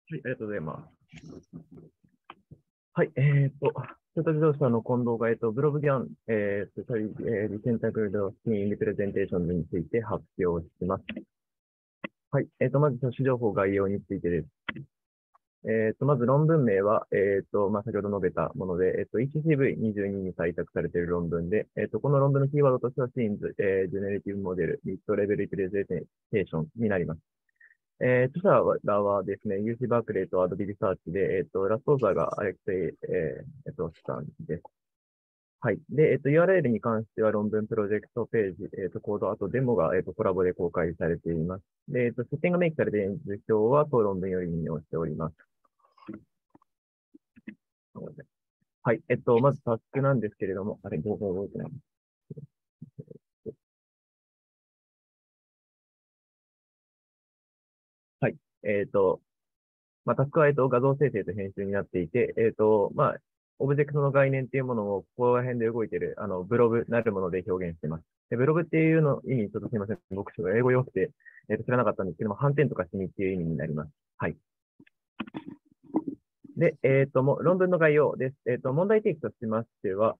はい、ありがとうございます。はい、トヨタ自動車の近藤が、ブログギャン、リセンタグルドスキングプレゼンテーションについて発表します。はい、まず、書情報概要についてです。まず論文名は、先ほど述べたもので、ECCV22 に採択されている論文で、この論文のキーワードとしては、シーンズ、ジェネレティブモデル、ミッドレベルリプレゼンテーションになります。著者らはですね、UC バークレーとアドビリサーチで、ラストオーザーがアレクセイ、さんです。はい。で、URL に関しては論文プロジェクトページ、コード、あとデモが、コラボで公開されています。で、セッティングメイクされている図表は当論文より引用しております。はい。まずタスクなんですけれども、あれ、動画動いてない。はい。タスクは、画像生成と編集になっていて、オブジェクトの概念っていうものを、ここら辺で動いている、ブログなるもので表現しています。で、ブログっていうの意味、ちょっとすみません。僕、ちょっと英語弱くて、知らなかったんですけども、反転とかしにっていう意味になります。はい。で、論文の概要です。問題提起としましては、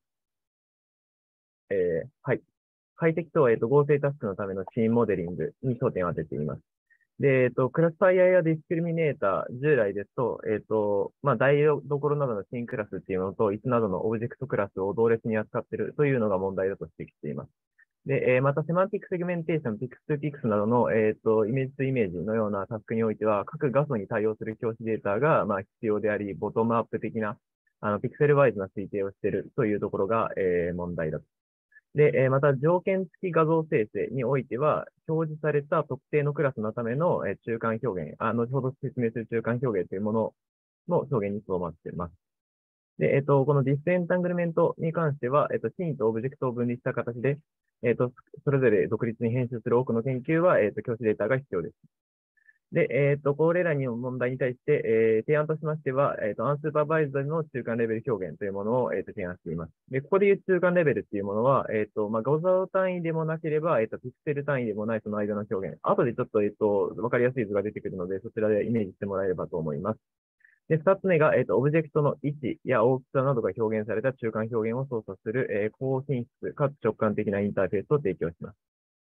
はい。解析とは、合成タスクのためのシーンモデリングに焦点を当てています。で、クラスファイアやディスクリミネーター、従来ですと、台所などのシーンクラスっていうのと、椅子などのオブジェクトクラスを同列に扱っているというのが問題だと指摘しています。で、また、セマンティックセグメンテーション、ピクス2ピクスなどの、イメージ2イメージのようなタスクにおいては、各画素に対応する教師データが、必要であり、ボトムアップ的な、ピクセルワイズな推定をしているというところが、問題だと。で、また条件付き画像生成においては、表示された特定のクラスのための、中間表現、後ほど説明する中間表現というものの表現にとどまっています。で、このディスエンタングルメントに関しては、シーンとオブジェクトを分離した形で、それぞれ独立に編集する多くの研究は、教師データが必要です。で、これらに問題に対して、提案としましては、アンスーパーバイズの中間レベル表現というものを、提案しています。で、ここでいう中間レベルっていうものは、画像単位でもなければ、ピクセル単位でもないその間の表現。後でちょっと、わかりやすい図が出てくるので、そちらでイメージしてもらえればと思います。で、二つ目が、オブジェクトの位置や大きさなどが表現された中間表現を操作する、高品質かつ直感的なインターフェースを提供します。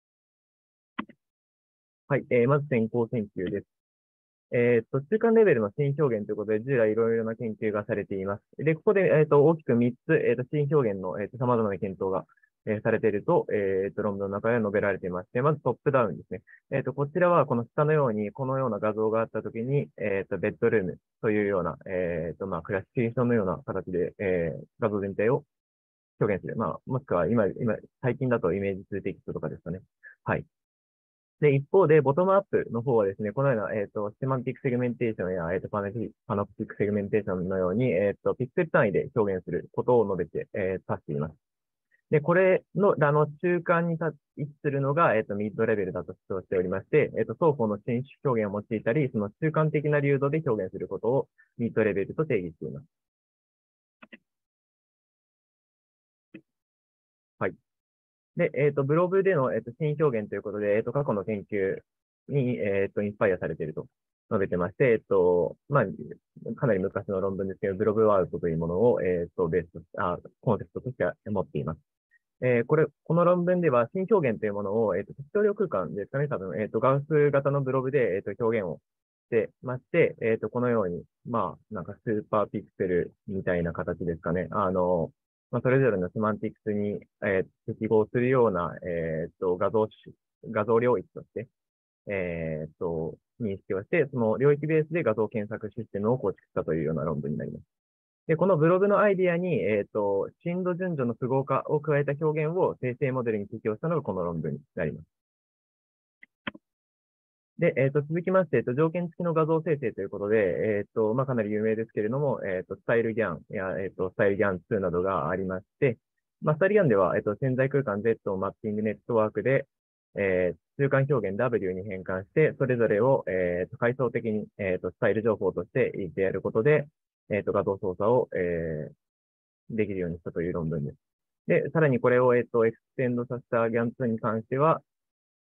はい、まず先行研究です。中間レベルの新表現ということで、従来いろいろな研究がされています。で、ここで、大きく3つ、新表現の、様々な検討が、されていると、論文の中で述べられていまして、まずトップダウンですね。こちらは、この下のように、このような画像があったときに、ベッドルームというような、クラシフィケーションのような形で、画像全体を表現する。もしくは最近だとイメージ2テキストとかですかね。はい。で、一方で、ボトムアップの方はですね、このような、セマンティックセグメンテーションや、パノプティックセグメンテーションのように、ピクセル単位で表現することを述べて、指しています。で、これの、中間に位置するのが、ミッドレベルだと主張しておりまして、双方の新種表現を用いたり、その中間的な流動で表現することをミッドレベルと定義しています。はい。で、ブログでの、新表現ということで、過去の研究に、インスパイアされていると述べてまして、かなり昔の論文ですけど、ブログワークというものを、ベースとコンセプトとして持っています。この論文では、新表現というものを、適当量空間ですかね、多分、ガウス型のブログで、表現をしてまして、このように、なんかスーパーピクセルみたいな形ですかね。それぞれのセマンティクスに、適合するような、画像領域として、認識をして、その領域ベースで画像検索システムを構築したというような論文になります。で、このブログのアイディアに、深度順序の符号化を加えた表現を生成モデルに適用したのがこの論文になります。で、続きまして、条件付きの画像生成ということで、かなり有名ですけれども、スタイルギャンや、スタイルギャン2などがありまして、スタイルギャンでは、潜在空間 Z をマッピングネットワークで、中間表現 W に変換して、それぞれを、階層的に、スタイル情報として言ってやることで、画像操作を、できるようにしたという論文です。で、さらにこれを、エクステンドさせた GAN2 に関しては、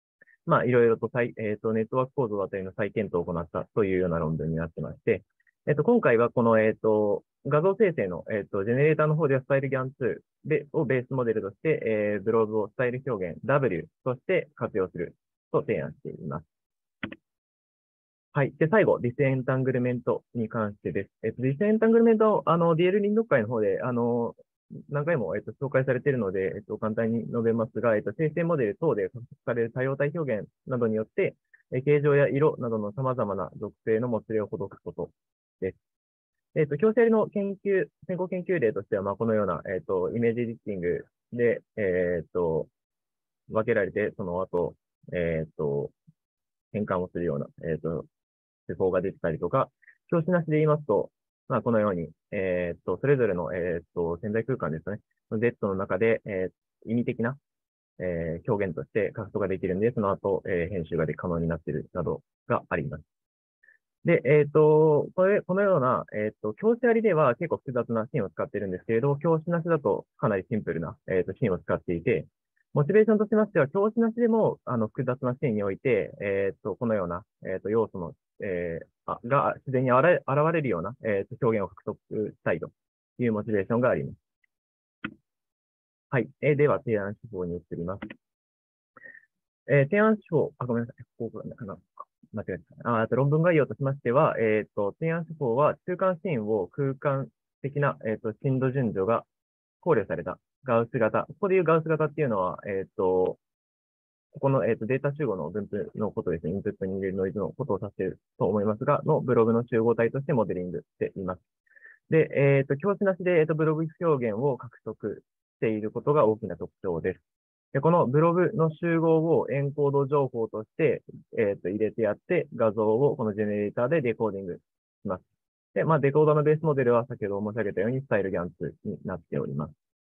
まあ、いろいろとネットワーク構造だったりの再検討を行ったというような論文になってまして、今回はこの、画像生成の、ジェネレーターの方ではスタイル GAN2 をベースモデルとして、ブログをスタイル表現 W として活用すると提案しています。はい。で、最後、ディスエンタングルメントに関してです。ディスエンタングルメント、DL 林読会の方で、何回も、紹介されているので、簡単に述べますが、生成モデル等で観測される多様体表現などによって、形状や色などの様々な属性のもつれを施すことです。強制の先行研究例としては、まあ、このような、イメージエディッティングで、分けられて、その後、変換をするような、手法が出てたりとか、教師なしで言いますと、まあ、このように、それぞれの、潜在空間ですね、Z の中で、意味的な、表現として書くことができるんで、その後、編集が可能になっているなどがあります。で、このような、教師ありでは結構複雑なシーンを使っているんですけれど、教師なしだとかなりシンプルな、シーンを使っていて、モチベーションとしましては、教師なしでも、複雑なシーンにおいて、このような、要素の、が自然に現れるような、表現を獲得したいというモチベーションがあります。はい。では、提案手法に移ります。提案手法、ごめんなさい。ここかな。間違えた。あと論文概要としましては、提案手法は中間シーンを空間的な、深度順序が考慮されたガウス型。ここでいうガウス型っていうのは、ここの、データ集合の分布のことですね。インプットに入れるノイズのことを指していると思いますが、のブログの集合体としてモデリングしています。で、教師なしで、ブログ表現を獲得していることが大きな特徴です。で、このブログの集合をエンコード情報として、入れてやって、画像をこのジェネレーターでデコーディングします。で、まあ、デコーダーのベースモデルは先ほど申し上げたようにスタイルギャンツになっております。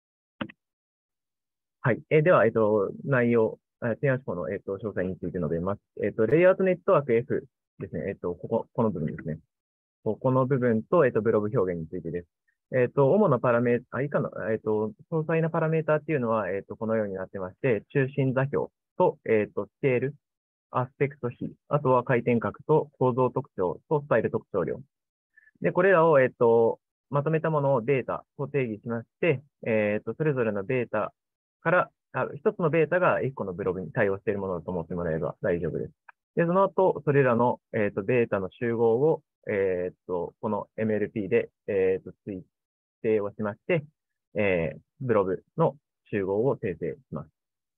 はい。では、内容、提案手法の、詳細について述べます。レイアウトネットワーク F ですね。この部分ですね。ここの部分と、ブログ表現についてです。主なパラメータ、以下の、詳細なパラメータっていうのは、このようになってまして、中心座標と、スケール、アスペクト比、あとは回転角と構造特徴とスタイル特徴量。で、これらを、まとめたものをデータと定義しまして、それぞれのベータから、一つのベータが一個のブログに対応しているものだと思ってもらえれば大丈夫です。で、その後、それらの、データの集合を、この MLP で、推定をしまして、ブログの集合を生成します。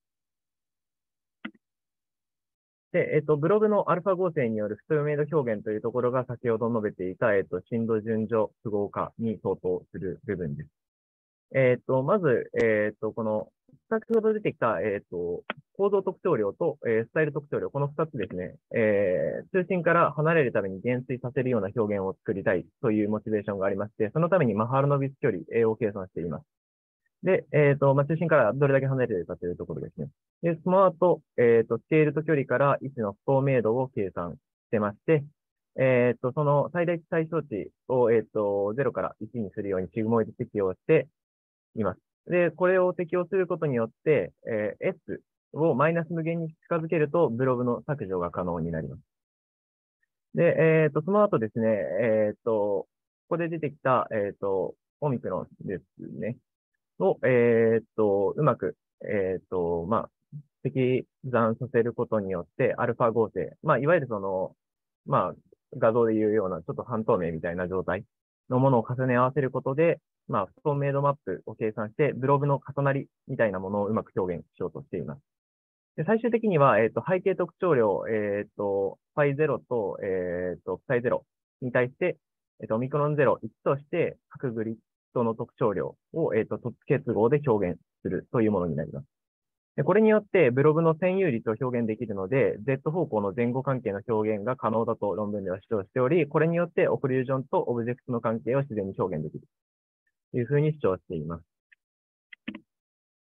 で、ブログのアルファ合成による不透明度表現というところが先ほど述べていた、深度順序符号化に相当する部分です。まず、この、先ほど出てきた、構造特徴量と、スタイル特徴量、この2つですね、中心から離れるために減衰させるような表現を作りたいというモチベーションがありまして、そのためにマハルノビス距離を計算しています。で、まあ、中心からどれだけ離れているかというところですね。で、その後、スケールと距離から位置の不透明度を計算してまして、その最大値対象値を、0から1にするようにシグモイド適用しています。で、これを適用することによって、S をマイナス無限に近づけると、ブログの削除が可能になります。で、その後ですね、ここで出てきた、オミクロンですね。を、うまく、まあ、積算させることによって、アルファ合成、まあ、いわゆるその、まあ、画像でいうような、ちょっと半透明みたいな状態のものを重ね合わせることで、まあ、不透明度マップを計算して、ブログの重なりみたいなものをうまく表現しようとしています。で、最終的には、背景特徴量、φ0 と、φ0 に対して、オミクロン0、1として、各グリッドの特徴量を、突結合で表現するというものになります。で、これによって、ブログの占有率を表現できるので、Z 方向の前後関係の表現が可能だと論文では主張しており、これによって、オクリュージョンとオブジェクトの関係を自然に表現できるというふうに主張しています。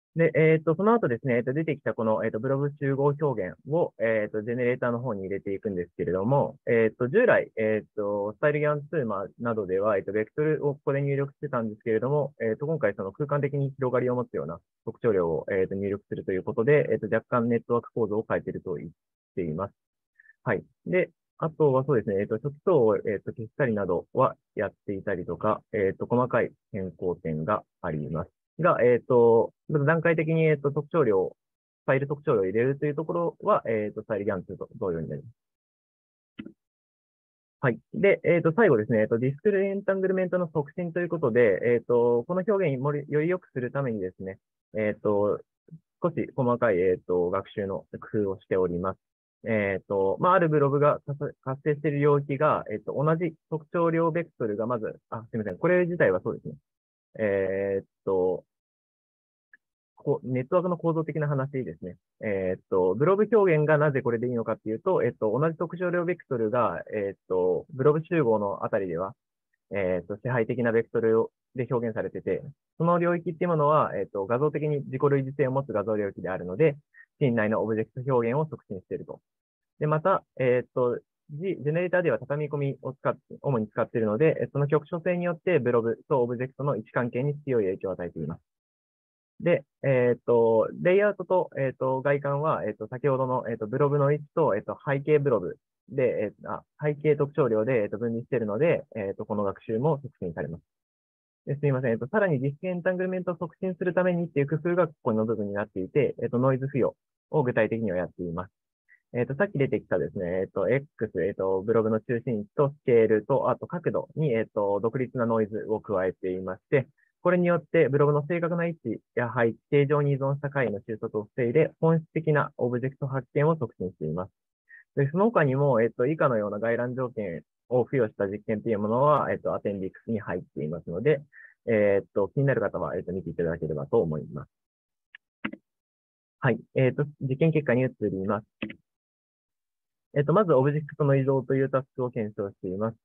で、その後ですね、出てきたこの、ブログ集合表現を、ジェネレーターの方に入れていくんですけれども、従来、スタイルギャン2などでは、ベクトルをここで入力してたんですけれども、今回その空間的に広がりを持つような特徴量を、入力するということで、若干ネットワーク構造を変えていると言っています。はい。で、あとはそうですね、初期層を、消したりなどはやっていたりとか、細かい変更点があります。が、まず段階的に、特徴量、ファイル特徴量を入れるというところは、スタイルギャン2と同様になります。はい。で、最後ですね、ディスクルエンタングルメントの促進ということで、この表現をより良くするためにですね、少し細かい、学習の工夫をしております。あるブログが活性している領域が、同じ特徴量ベクトルがまず、すみません。これ自体はそうですね。えーっと、ネットワークの構造的な話ですね。ブログ表現がなぜこれでいいのかっていうと、同じ特徴量ベクトルが、ブログ集合のあたりでは、支配的なベクトルで表現されてて、その領域っていうものは、画像的に自己類似性を持つ画像領域であるので、シーン内のオブジェクト表現を促進していると。で、また、ジェネレーターでは畳み込みを主に使っているので、その局所性によってブログとオブジェクトの位置関係に強い影響を与えています。で、レイアウトと、外観は、先ほどの、ブログの位置と、背景ブログで、背景特徴量で、分離しているので、この学習も促進されます。すみません。さらにディスクエンタングルメントを促進するためにっていう工夫がここの部分になっていて、ノイズ付与を具体的にはやっています。さっき出てきたですね、X、ブログの中心位置とスケールと、あと角度に、独立なノイズを加えていまして、これによってブログの正確な位置や配置、形状に依存した回の収束を防いで、本質的なオブジェクト発見を促進しています。で、その他にも、以下のような概覧条件を付与した実験というものは、アテンディックスに入っていますので、気になる方は、見ていただければと思います。はい。実験結果に移ります。まず、オブジェクトの移動というタスクを検証しています。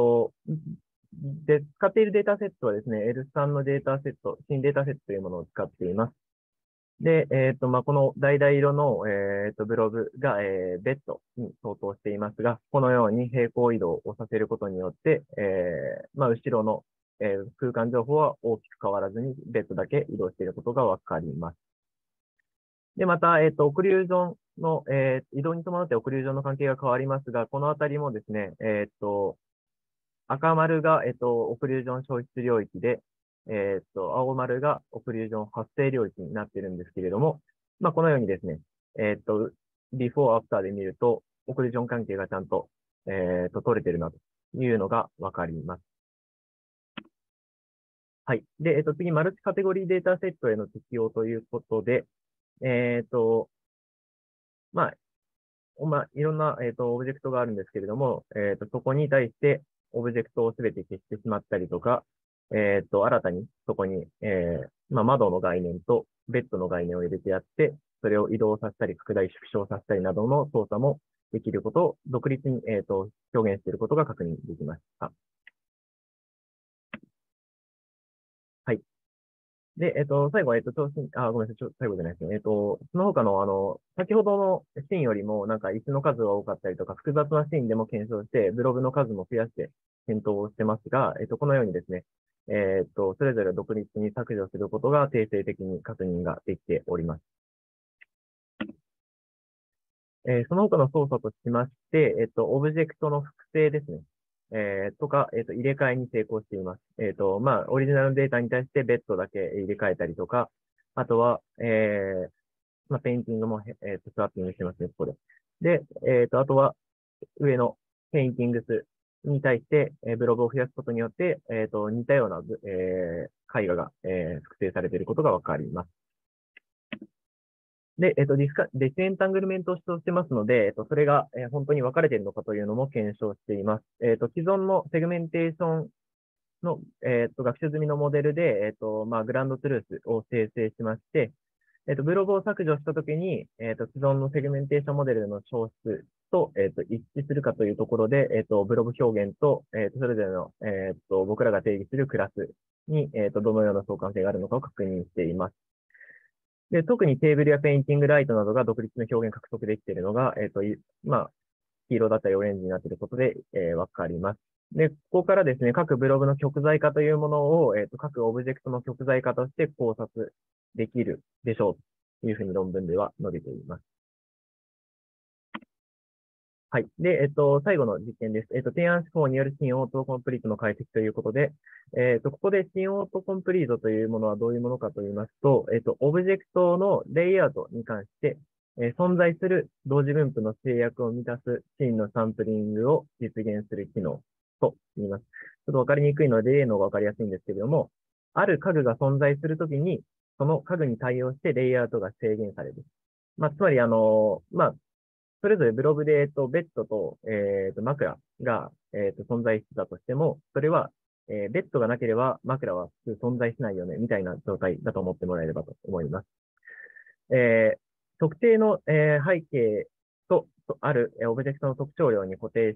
で、使っているデータセットはですね、L3 のデータセット、新データセットというものを使っています。で、この橙色の、ブログが、ベッドに相当していますが、このように平行移動をさせることによって、後ろの、空間情報は大きく変わらずに、ベッドだけ移動していることがわかります。で、また、オクリュージョンの、移動に伴ってオクリュージョンの関係が変わりますが、このあたりもですね、赤丸が、オクリュージョン消失領域で、青丸がオクリュージョン発生領域になっているんですけれども、このようにですね、ビフォーアフターで見ると、オクリュージョン関係がちゃんと、取れているなというのがわかります。はい。で、次、マルチカテゴリーデータセットへの適用ということで、えっと、まあ、いろんな、オブジェクトがあるんですけれども、そこに対して、オブジェクトをすべて消してしまったりとか、新たにそこに、窓の概念とベッドの概念を入れてやって、それを移動させたり、拡大縮小させたりなどの操作もできることを独立に、表現していることが確認できました。はい。で、最後は、ごめんなさい、最後じゃないですね。その他の、先ほどのシーンよりも、なんか椅子の数が多かったりとか、複雑なシーンでも検証して、ブログの数も増やして検討をしてますが、このようにですね、それぞれ独立に削除することが定性的に確認ができております。その他の操作としまして、オブジェクトの複製ですね。とか、入れ替えに成功しています。オリジナルデータに対してベッドだけ入れ替えたりとか、あとは、ペインティングも、スワッピングしてますね、ここで。で、あとは、上のペインティングスに対して、ブログを増やすことによって、似たような、絵画が、複製されていることがわかります。で、ディスエンタングルメントを主張してますので、それが、本当に分かれているのかというのも検証しています。既存のセグメンテーションの、学習済みのモデルで、グランドトゥルースを生成しまして、ブログを削除したときに、既存のセグメンテーションモデルの消失と、一致するかというところで、ブログ表現と、それぞれの、僕らが定義するクラスに、どのような相関性があるのかを確認しています。 で、特にテーブルやペインティングライトなどが独立の表現獲得できているのが、まあ、黄色だったりオレンジになっていることで、わかります。で、ここからですね、各ブログの極材化というものを、各オブジェクトの極材化として考察できるでしょうというふうに論文では述べています。はい。で、最後の実験です。提案思考による新オートコンプリートの解析ということで、ここで新オートコンプリートというものはどういうものかと言いますと、オブジェクトのレイアウトに関して、存在する同時分布の制約を満たすシーンのサンプリングを実現する機能と言います。ちょっとわかりにくいので、例の方がわかりやすいんですけれども、ある家具が存在するときに、その家具に対応してレイアウトが制限される。まあ、つまり、それぞれブログで、ベッドと、枕が、存在してたとしても、それは、ベッドがなければ枕は普通存在しないよね、みたいな状態だと思ってもらえればと思います。え特定の、背景とある、オブジェクトの特徴量に固定して、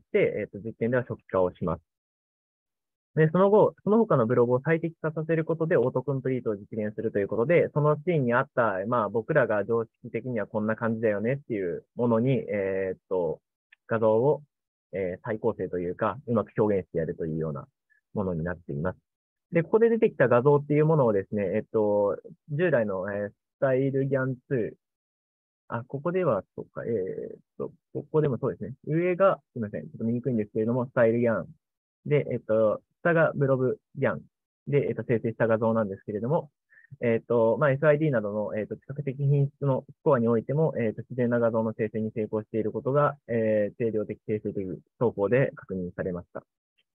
実験では初期化をします。で、その後、その他のブログを最適化させることでオートコンプリートを実現するということで、そのシーンにあった、まあ僕らが常識的にはこんな感じだよねっていうものに、画像を、再構成というか、うまく表現してやるというようなものになっています。で、ここで出てきた画像っていうものをですね、従来の、スタイルギャン2、ここでは、そうか、ここでもそうですね。上が、すみません、ちょっと見にくいんですけれども、スタイルギャンで、下がブログギャンで、生成した画像なんですけれども、まあ、SID などの、比較的品質のスコアにおいても、自然な画像の生成に成功していることが、定量的定性的双方で確認されました。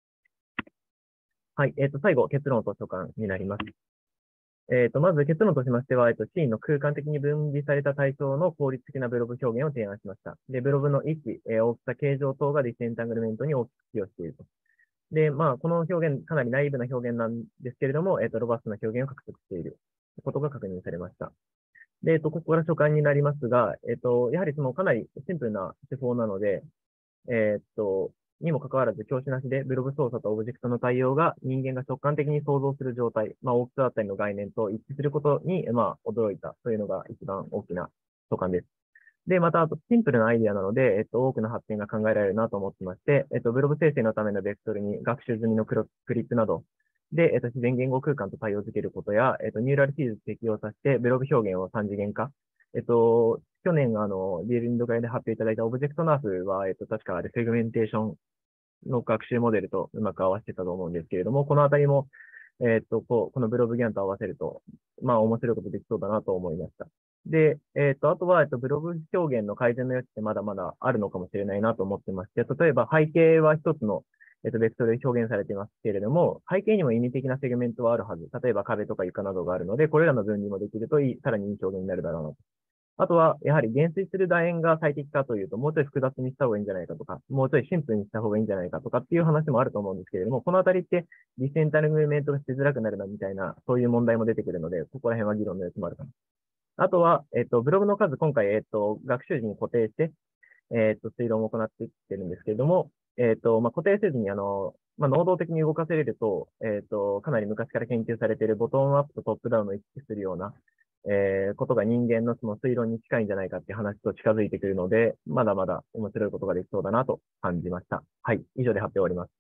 はい、最後、結論と所感になります。まず結論としましては、シーンの空間的に分離された対象の効率的なブログ表現を提案しました。で、ブログの位置、大きさ、形状等がディスエンタングルメントに大きく寄与していると。で、まあ、この表現、かなりナイーブな表現なんですけれども、ロバストな表現を獲得していることが確認されました。で、ここから所感になりますが、やはりそのかなりシンプルな手法なので、にもかかわらず、教師なしでブログ操作とオブジェクトの対応が人間が直感的に想像する状態、まあ、大きさだったりの概念と一致することに、まあ、驚いたというのが一番大きな所感です。で、また、あと、シンプルなアイディアなので、多くの発展が考えられるなと思ってまして、ブログ生成のためのベクトルに学習済みのクリップなどで、自然言語空間と対応づけることや、ニューラルフィーズ適用させて、ブログ表現を3次元化。去年、リールインド会で発表いただいたオブジェクトナーフは、確かあれ、セグメンテーションの学習モデルとうまく合わせてたと思うんですけれども、このあたりも、このブログギャンと合わせると、まあ、面白いことできそうだなと思いました。で、あとは、ブログ表現の改善の余地ってまだまだあるのかもしれないなと思ってまして、例えば背景は一つの、ベクトルで表現されていますけれども、背景にも意味的なセグメントはあるはず。例えば壁とか床などがあるので、これらの分離もできるとさらにいい表現になるだろうなと。あとは、やはり減衰する楕円が最適かというと、もうちょい複雑にした方がいいんじゃないかとか、もうちょいシンプルにした方がいいんじゃないかとかっていう話もあると思うんですけれども、このあたりってディセンタルムーブメントがしづらくなるなみたいな、そういう問題も出てくるので、ここら辺は議論の余地もあるかな。あとは、ブログの数、今回、学習時に固定して、推論を行っていってるんですけれども、まあ、固定せずに、まあ、能動的に動かせれると、かなり昔から研究されているボトムアップとトップダウンを意識するような、ことが人間のその推論に近いんじゃないかっていう話と近づいてくるので、まだまだ面白いことができそうだなと感じました。はい。以上で発表終わります。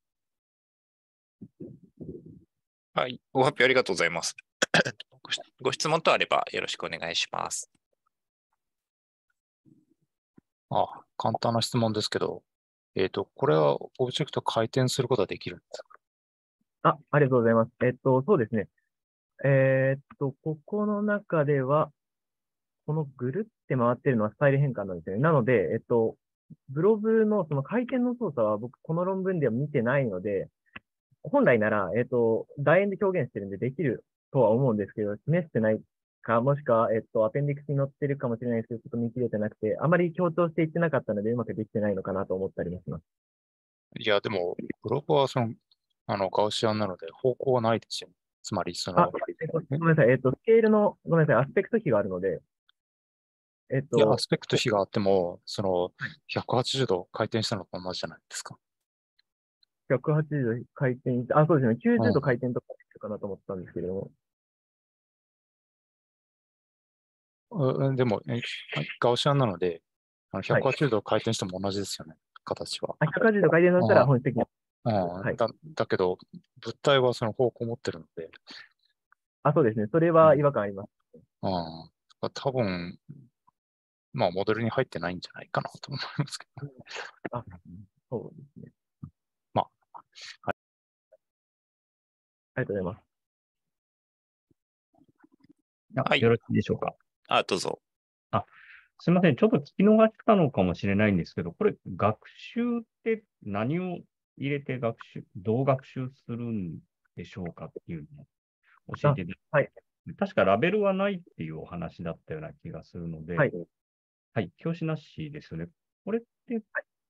はい。ご発表ありがとうございます。ご質問とあればよろしくお願いします。 簡単な質問ですけど、これはオブジェクト回転することはできるんですか？ ありがとうございます。そうですね。ここの中では、このぐるって回ってるのはスタイル変換なんですよね。なので、ブログのその回転の操作は僕この論文では見てないので、本来なら、楕円で表現してるんでできるとは思うんですけど、示してないか、もしくは、アペンディクスに載ってるかもしれないですけど、ちょっと見切れてなくて、あまり強調していってなかったので、うまくできてないのかなと思ったりもします。 いや、でも、ブログはガウシアンなので方向はないですよ。つまり、 ごめんなさい。スケールの、ごめんなさい。アスペクト比があるので、 いや、アスペクト比があっても、180度回転したのと同じじゃないですか。 180度回転して、そうですね。90度回転とかかなと思ったんですけれども。 でも、ガウシアンなので、 はい。 180度回転しても同じですよね、形は。 180度回転だったら本質的には。はい。 だけど、物体はその方向を持ってるので、 そうですね。それは違和感あります。 多分、モデルに入ってないんじゃないかなと思いますけど。 そうですね。 はい。 ありがとうございます。 はい。 よろしいでしょうか。 どうぞ。 すみません。ちょっと聞き逃したのかもしれないんですけど、これ、学習って何を入れてどう学習するんでしょうかっていうのを教えていただはい。 確かラベルはないっていうお話だったような気がするので、 はい。 表紙なしですよね。これって、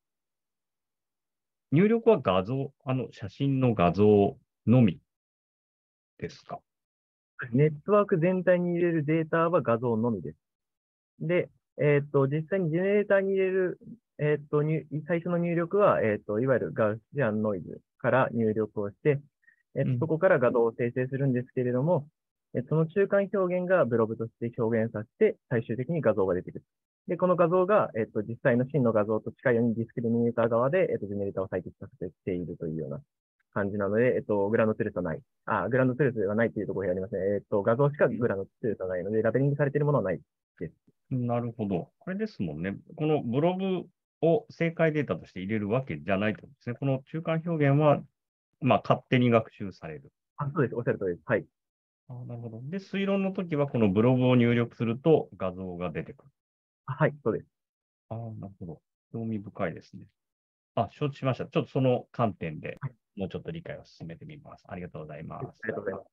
入力は写真の画像のみですか？ ネットワーク全体に入れるデータは画像のみです。で、実際にジェネレーターに入れる、最初の入力は、いわゆるガウシアンノイズから入力をして、そこから画像を生成するんですけれども、その中間表現がブロブとして表現させて、最終的に画像が出てくる。で、この画像が、実際の真の画像と近いようにディスクリミネーター側で、ジェネレーターを最適化させているというような感じなので、グランドトゥルスはない。グランドトゥルスはないというところがありますね。画像しかグランドトゥルスはないので、ラベリングされているものはないです。 なるほど。これですもんね。このブログを正解データとして入れるわけじゃないということですね。この中間表現は、勝手に学習される。 そうです。おっしゃる通りです。はい。 なるほど。で、推論の時はこのブログを入力すると画像が出てくる。 はい、そうです。 なるほど。興味深いですね。承知しました。ちょっとその観点でもうちょっと理解を進めてみます。ありがとうございます。 ありがとうございます。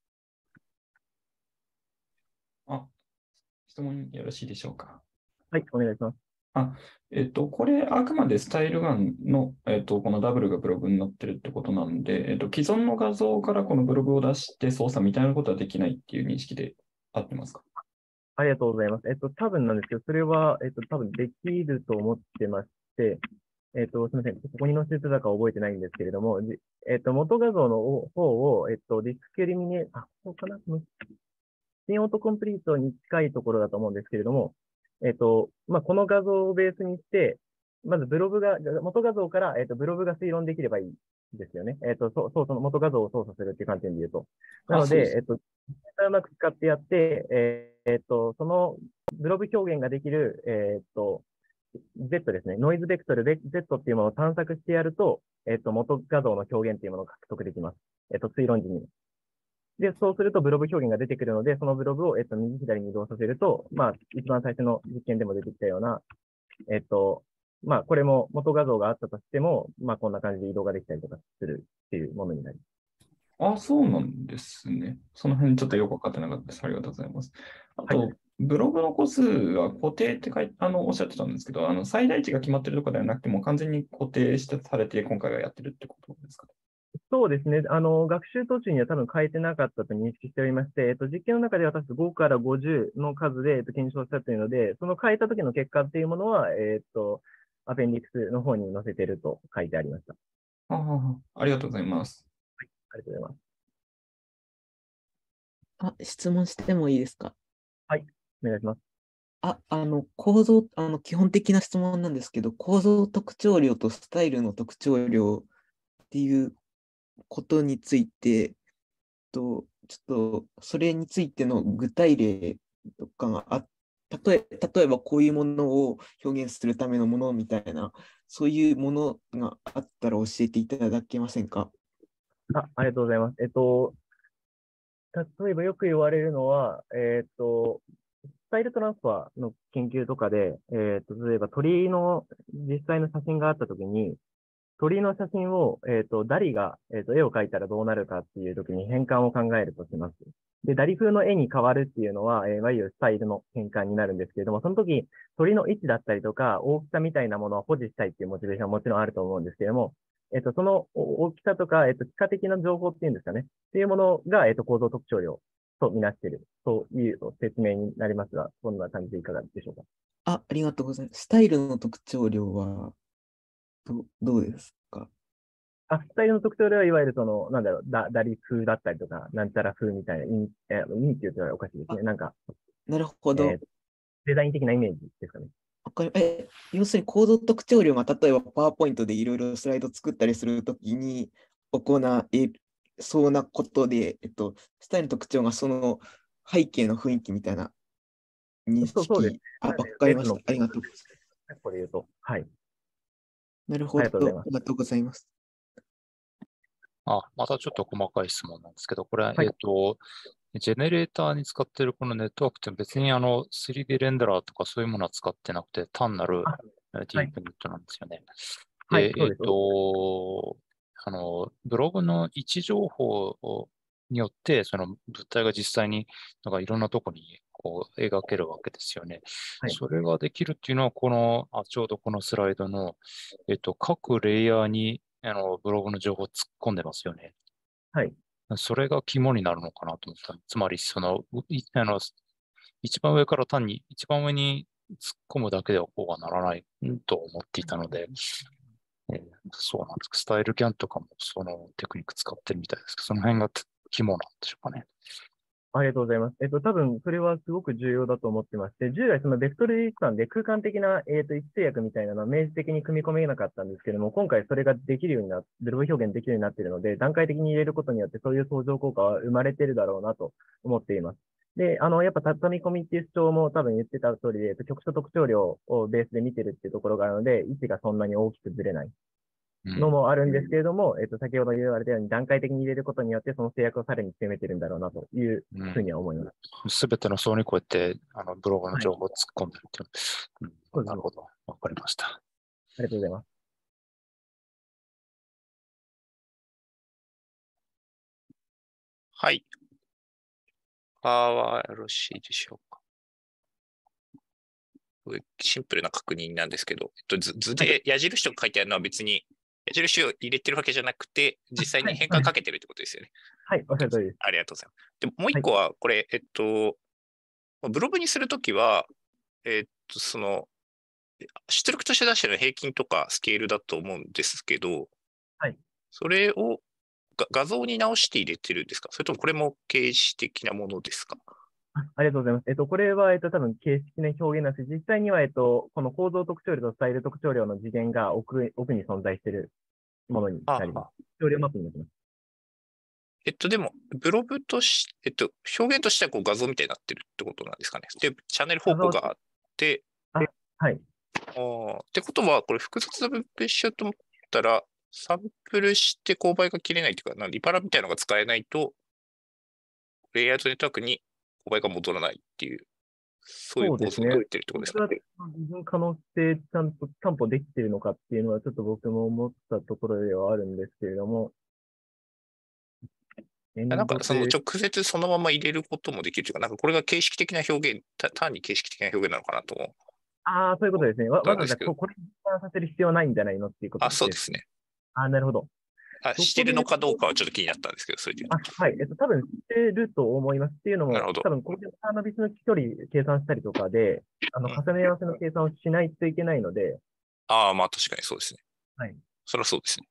質問よろしいでしょうか。 はい、お願いします。 これ、あくまでスタイルガンの、このダブルがブログになってるってことなんで、既存の画像からこのブログを出して操作みたいなことはできないっていう認識で合ってますか？ ありがとうございます。多分なんですけど、それは、多分できると思ってまして、すみません。ここに載せてたか覚えてないんですけれども、元画像の方を、ディスクリミネ、ここかなシンオートコンプリートに近いところだと思うんですけれども、この画像をベースにして、まず元画像から、ブログが推論できればいいですよね。その元画像を操作するっていう観点で言うと。なので、うまく使ってやって、そのブログ表現ができる、Z ですね。ノイズベクトル Z っていうものを探索してやると、元画像の表現っていうものを獲得できます。推論時に。で、そうするとブログ表現が出てくるので、そのブログを、右左に移動させると、一番最初の実験でも出てきたような、これも元画像があったとしても、こんな感じで移動ができたりとかするっていうものになります。 そうなんですね。その辺ちょっとよくわかってなかったです。ありがとうございます。あと、ブログの個数は固定っておっしゃってたんですけど、最大値が決まってるとかではなくても完全に固定されて今回はやってるってことですかね。 そうですね。学習途中には多分変えてなかったと認識しておりまして、実験の中で私5から50の数で、検証したというので、その変えた時の結果っていうものは、アペンディクスの方に載せていると書いてありました。 ありがとうございます。 ありがとうございます。 質問してもいいですか？ はい、お願いします。 構造、基本的な質問なんですけど、構造特徴量とスタイルの特徴量っていうことについて、ちょっとそれについての具体例とかが例えばこういうものを表現するためのものみたいな、そういうものがあったら教えていただけませんか？ ありがとうございます。例えばよく言われるのは、スタイルトランスファーの研究とかで、例えば鳥の実際の写真があったときに、鳥の写真を、ダリが、絵を描いたらどうなるかっていうときに変換を考えるとします。で、ダリ風の絵に変わるっていうのは、いわゆるスタイルの変換になるんですけれども、その時、鳥の位置だったりとか、大きさみたいなものを保持したいっていうモチベーションはもちろんあると思うんですけれども、その大きさとか、幾何的な情報っていうんですかね。っていうものが、構造特徴量とみなしているという説明になりますが、こんな感じでいかがでしょうか。 ありがとうございます。スタイルの特徴量はどうですか？ スタイルの特徴では、いわゆるダリ風だったりとか、なんちゃら風みたいな、意味って言うとおかしいですね。 なるほど。 デザイン的なイメージですかね。 要するにコード特徴量が例えばパワーポイントでいろいろスライド作ったりするときに行えそうなことで、スタイルの特徴がその背景の雰囲気みたいな認そうです。 識。わかりました。ありがとうございます。 これ言うと。はい。 なるほど。 ありがとうございます。 ありがとうございます。 またちょっと細かい質問なんですけど、これは、 はいジェネレーターに使っているこのネットワークって別に3D レンダラーとかそういうものは使ってなくて、単なるディープネットなんですよね。 はい、 で、 そうです。 ブログの位置情報によって、その物体が実際になんかいろんなところにこう描けるわけですよね。 はいそれができるっていうのは、ちょうどこのスライドの、各レイヤーにブログの情報を突っ込んでますよね。 はい。 それが肝になるのかなと思った。つまり、一番上から一番上に突っ込むだけではこうはならないと思っていたので、そうなんです。スタイルキャンとかもそのテクニック使ってるみたいですけど、その辺が肝なんでしょうかね。 ありがとうございます。多分、それはすごく重要だと思ってまして、従来そのベクトル理論で空間的な、位置制約みたいなのは明示的に組み込めなかったんですけども、今回それができるようにブログ表現できるようになっているので、段階的に入れることによってそういう相乗効果は生まれているだろうなと思っています。で、やっぱ畳み込みっていう主張も多分言ってた通りで、局所特徴量をベースで見てるっていうところがあるので、位置がそんなに大きくずれないのもあるんですけれども、先ほど言われたように段階的に入れることによって、その制約をさらに強めてるんだろうなというふうには思います。 すべての層にこうやってブログの情報を突っ込んでるっていう。 そうですねなるほど。わかりました。 ありがとうございます。 はい。はよろしいでしょうか。シンプルな確認なんですけど、図で矢印と書いてあるのは別に矢印を入れてるわけじゃなくて、実際に変換かけてるってことですよね。 はい、おっしゃる通りです。 ありがとうございます。でもう一個は、これ、ブログにするときは、その、出力として出してるのは平均とかスケールだと思うんですけど、 はい。 それを画像に直して入れてるんですか？それともこれも形式的なものですか？ ありがとうございます。これは、多分形式的な表現なんです実際には、この構造特徴量とスタイル特徴量の次元が奥に存在しているものになります。特徴量マップになってます。 でも、ブログとし、表現としてはこう画像みたいになってるってことなんですかね。で、チャンネル方向があって、 はい。 ってことは、これ複雑な分配しようと思ったら、サンプルして勾配が切れないというか、リパラみたいなのが使えないと、レイアウトネットワークに勾配が戻らないっていう、そういう構造になってるってことですかね。 自分可能性ちゃんと担保できているのかっていうのは、ちょっと僕も思ったところではあるんですけれども。 なんかその直接そのまま入れることもできるというか、なんかこれが形式的な表現、単に形式的な表現なのかなと思う。 そういうことですね。わざわざこれにさせる必要ないんじゃないのっていうことです。 そうですね。 なるほど。 してるのかどうかはちょっと気になったんですけど、それで。 はい。多分してると思います。っていうのも、多分これでビスの距離計算したりとかで、重ね合わせの計算をしないといけないので。 まあ確かにそうですね。 はい。 それはそうです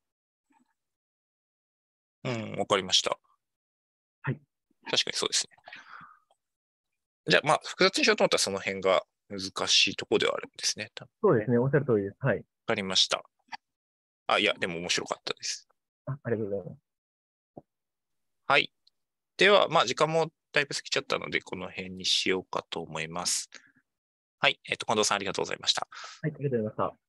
ね。わかりました。 はい。 確かにそうですね。じゃあ、まあ、複雑にしようと思ったらその辺が難しいところではあるんですね。 そうですね。おっしゃる通りです。はい。わかりました。いや、でも面白かったです。 ありがとうございます。 はい。では、まあ、時間もだいぶ過ぎちゃったので、この辺にしようかと思います。はい。近藤さん、ありがとうございました。 はい、ありがとうございました。